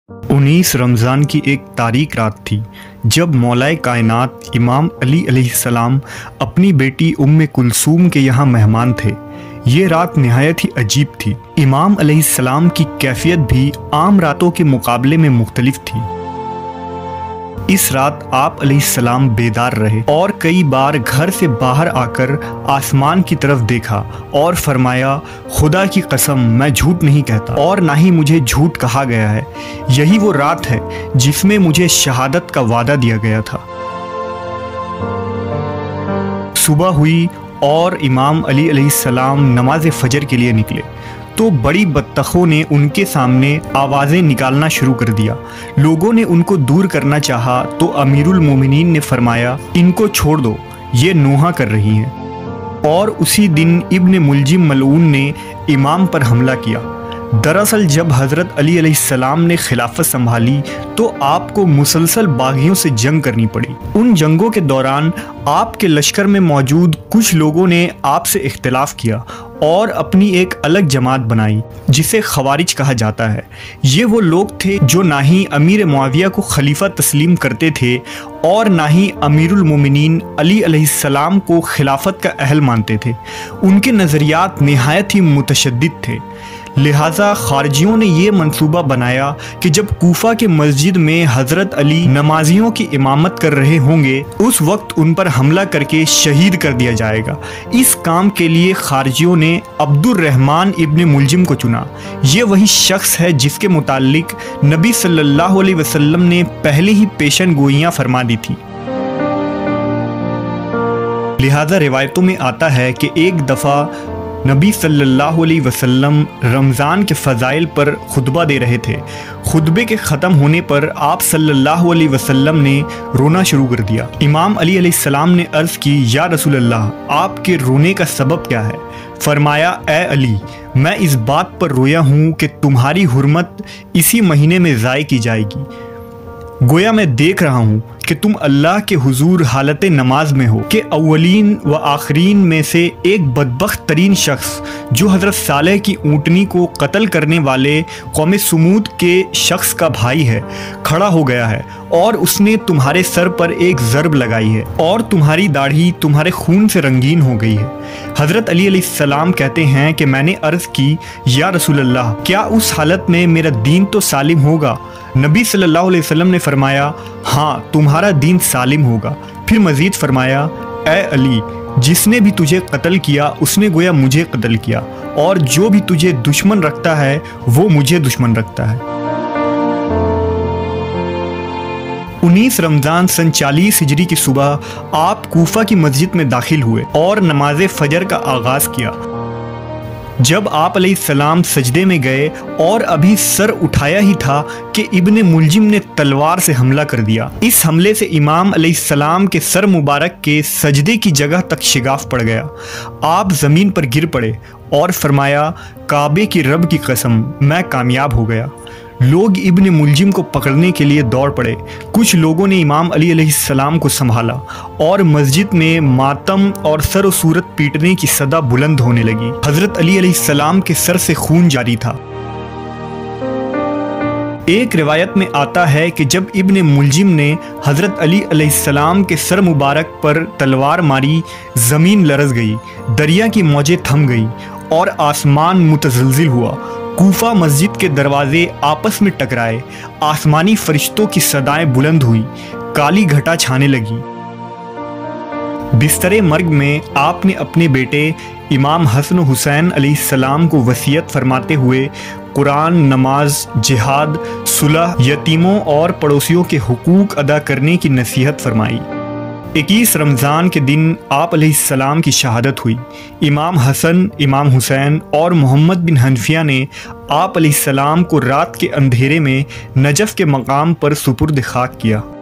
19 رمضان کی ایک تاریک رات تھی جب مولائے کائنات امام علی علیہ السلام اپنی بیٹی ام کلثوم کے یہاں مہمان تھے۔ یہ رات نہایت ہی عجیب تھی۔ امام علیہ السلام کی کیفیت بھی عام راتوں کے مقابلے میں مختلف تھی۔ اس رات آپ علیہ السلام بیدار رہے اور کئی بار گھر سے باہر آ کر آسمان کی طرف دیکھا اور فرمایا، خدا کی قسم میں جھوٹ نہیں کہتا اور نہ ہی مجھے جھوٹ کہا گیا ہے۔ یہی وہ رات ہے جس میں مجھے شہادت کا وعدہ دیا گیا تھا۔ صبح ہوئی اور امام علی علیہ السلام نماز فجر کے لیے نکلے تو بڑی بطخوں نے ان کے سامنے آوازیں نکالنا شروع کر دیا۔ لوگوں نے ان کو دور کرنا چاہا تو امیر المومنین نے فرمایا، ان کو چھوڑ دو، یہ نوحہ کر رہی ہیں۔ اور اسی دن ابن ملجم ملعون نے امام پر حملہ کیا۔ دراصل جب حضرت علی علیہ السلام نے خلافت سنبھالی تو آپ کو مسلسل باغیوں سے جنگ کرنی پڑی۔ ان جنگوں کے دوران آپ کے لشکر میں موجود کچھ لوگوں نے آپ سے اختلاف کیا اور اپنی ایک الگ جماعت بنائی جسے خوارج کہا جاتا ہے۔ یہ وہ لوگ تھے جو نہ ہی امیر معاویہ کو خلیفہ تسلیم کرتے تھے اور نہ ہی امیر المومنین علی علیہ السلام کو خلافت کا اہل مانتے تھے۔ ان کے نظریات نہایت ہی متشدد تھے۔ لہٰذا خارجیوں نے یہ منصوبہ بنایا کہ جب کوفہ کے مسجد میں حضرت علی نمازیوں کی امامت کر رہے ہوں گے اس وقت ان پر حملہ کر کے شہید کر دیا جائے گا۔ اس کام کے لیے خارجیوں نے عبد الرحمن ابن ملجم کو چنا۔ یہ وہی شخص ہے جس کے متعلق نبی صلی اللہ علیہ وسلم نے پہلے ہی پیشن گوئیاں فرما دی تھی۔ لہٰذا روایتوں میں آتا ہے کہ ایک دفعہ نبی صلی اللہ علیہ وسلم رمضان کے فضائل پر خطبہ دے رہے تھے۔ خطبے کے ختم ہونے پر آپ صلی اللہ علیہ وسلم نے رونا شروع کر دیا۔ امام علی علیہ السلام نے عرض کی، یا رسول اللہ، آپ کے رونے کا سبب کیا ہے؟ فرمایا، اے علی، میں اس بات پر رویا ہوں کہ تمہاری حرمت اسی مہینے میں ضائع کی جائے گی۔ گویا میں دیکھ رہا ہوں کہ تم اللہ کے حضور حالت نماز میں ہو کہ اولین و آخرین میں سے ایک بدبخت ترین شخص جو حضرت صالح کی اونٹنی کو قتل کرنے والے قوم سمود کے شخص کا بھائی ہے، کھڑا ہو گیا ہے اور اس نے تمہارے سر پر ایک ضرب لگائی ہے اور تمہاری داڑھی تمہارے خون سے رنگین ہو گئی ہے۔ حضرت علی علیہ السلام کہتے ہیں کہ میں نے عرض کی، یا رسول اللہ، کیا اس حالت میں میرا دین تو سالم ہوگا؟ نبی صلی اللہ علیہ وسلم نے فرمایا، ہاں، تمہارا دین سالم ہوگا۔ پھر مزید فرمایا، اے علی، جس نے بھی تجھے قتل کیا اس نے گویا مجھے قتل کیا، اور جو بھی تجھے دشمن رکھتا ہے وہ مجھے دشمن رکھتا ہے۔ 19 رمضان سن 40 ہجری کی صبح آپ کوفہ کی مسجد میں داخل ہوئے اور نماز فجر کا آغاز کیا۔ جب آپ علیہ السلام سجدے میں گئے اور ابھی سر اٹھایا ہی تھا کہ ابن ملجم نے تلوار سے حملہ کر دیا۔ اس حملے سے امام علیہ السلام کے سر مبارک کے سجدے کی جگہ تک شگاف پڑ گیا۔ آپ زمین پر گر پڑے اور فرمایا، کعبے کی رب کی قسم، میں کامیاب ہو گیا۔ لوگ ابن ملجم کو پکڑنے کے لیے دوڑ پڑے۔ کچھ لوگوں نے امام علی علیہ السلام کو سنبھالا اور مسجد میں ماتم اور سر و صورت پیٹنے کی صدا بلند ہونے لگی۔ حضرت علی علیہ السلام کے سر سے خون جاری تھا۔ ایک روایت میں آتا ہے کہ جب ابن ملجم نے حضرت علی علیہ السلام کے سر مبارک پر تلوار ماری، زمین لرز گئی، دریا کی موجیں تھم گئی اور آسمان متزلزل ہوا۔ کوفہ مسجد کے دروازے آپس میں ٹکرائے، آسمانی فرشتوں کی صدائیں بلند ہوئی، کالی گھٹا چھانے لگی۔ بستر مرگ میں آپ نے اپنے بیٹے امام حسن و حسین علیہ السلام کو وصیت فرماتے ہوئے قرآن، نماز، جہاد، صلح، یتیموں اور پڑوسیوں کے حقوق ادا کرنے کی نصیحت فرمائی۔ 21 رمضان کے دن آپ علیہ السلام کی شہادت ہوئی۔ امام حسن، امام حسین اور محمد بن حنفیہ نے آپ علیہ السلام کو رات کے اندھیرے میں نجف کے مقام پر سپرد خاک کیا۔